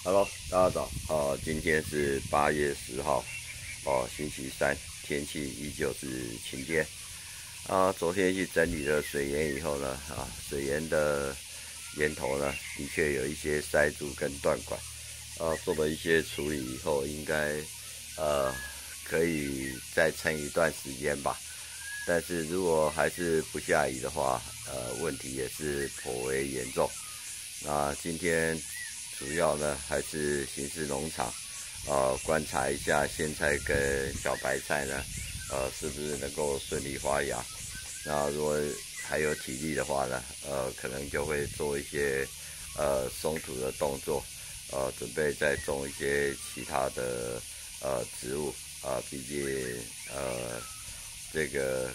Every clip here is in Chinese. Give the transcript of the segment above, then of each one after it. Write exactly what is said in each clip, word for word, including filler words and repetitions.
Hello，大家早。呃，今天是八月十号，哦，星期三，天气依旧是晴天。啊，昨天去整理了水源以后呢，啊，水源的源头呢，的确有一些塞住跟断管，啊，做了一些处理以后，应该呃可以再撑一段时间吧。但是如果还是不下雨的话，呃，问题也是颇为严重。那今天主要呢还是巡视农场，呃，观察一下苋菜跟小白菜呢，呃，是不是能够顺利发芽。那如果还有体力的话呢，呃，可能就会做一些呃松土的动作，呃，准备再种一些其他的呃植物啊、呃，毕竟呃这个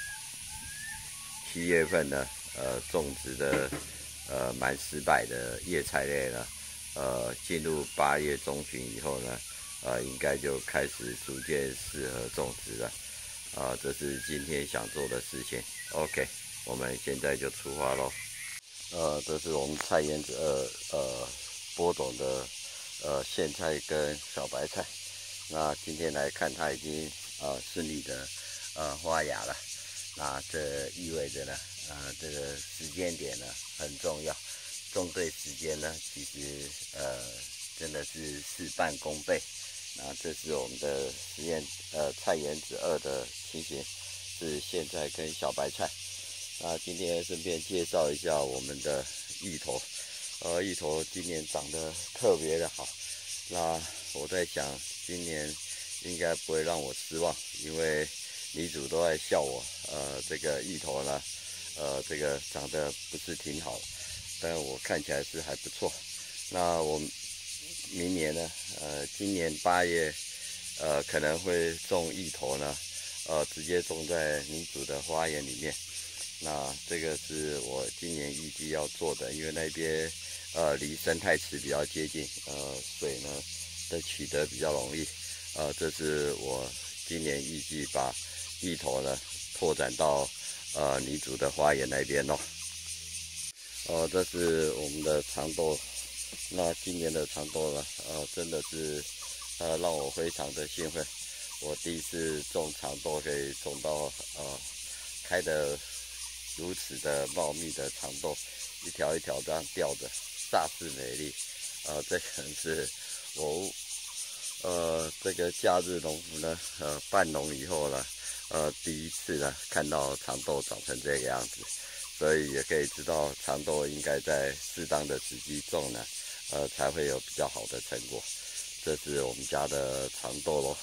七月份呢，呃，种植的呃蛮失败的叶菜类呢，呃，进入八月中旬以后呢，呃，应该就开始逐渐适合种植了。啊、呃，这是今天想做的事情。OK，我们现在就出发咯。呃，这是我们菜园子二呃播种的呃苋菜跟小白菜。那今天来看，它已经呃顺利的呃发芽了。那这意味着呢，呃，这个时间点呢很重要，种对时间呢，其实呃真的是事半功倍。那这是我们的实验呃菜园子二的情形，是苋菜跟小白菜。那今天顺便介绍一下我们的芋头，呃，芋头今年长得特别的好。那我在想，今年应该不会让我失望，因为女主都在笑我，呃，这个芋头呢，呃，这个长得不是挺好，但我看起来是还不错。那我明年呢，呃，今年八月，呃，可能会种芋头呢，呃，直接种在女主的花园里面。那这个是我今年预计要做的，因为那边呃离生态池比较接近，呃，水呢的取得比较容易。呃，这是我今年预计把芋头呢拓展到呃女主的花园那边咯。呃，这是我们的长豆。那今年的长豆呢，呃，真的是呃让我非常的兴奋。我第一次种长豆可以种到呃开的如此的茂密的长豆，一条一条这样吊着，煞是美丽。呃，这可能是我呃这个假日农夫呢，呃半农以后呢，呃第一次呢看到长豆长成这个样子，所以也可以知道长豆应该在适当的时机种呢，呃才会有比较好的成果。这是我们家的长豆咯。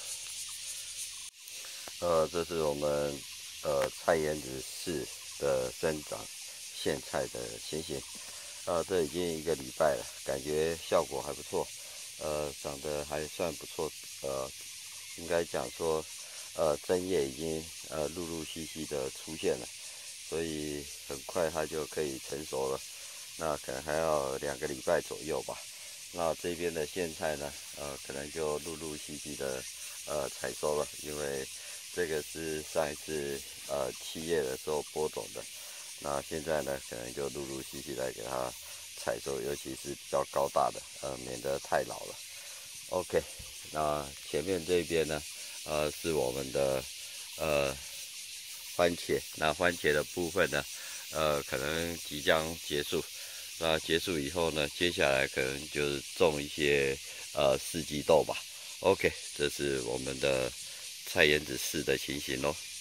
呃，这是我们呃菜园子四的生长苋菜的情形。呃，这已经一个礼拜了，感觉效果还不错，呃，长得还算不错。呃，应该讲说，呃，针叶已经呃陆陆续续的出现了，所以很快它就可以成熟了。那可能还要两个礼拜左右吧。那这边的苋菜呢，呃，可能就陆陆续续的呃采收了，因为这个是上一次呃七月的时候播种的。那现在呢，可能就陆陆续续来给它采收，尤其是比较高大的，呃，免得太老了。OK，那前面这边呢，呃，是我们的呃番茄。那番茄的部分呢，呃，可能即将结束。那结束以后呢，接下来可能就是种一些呃四季豆吧。OK，这是我们的菜园子四的情形咯。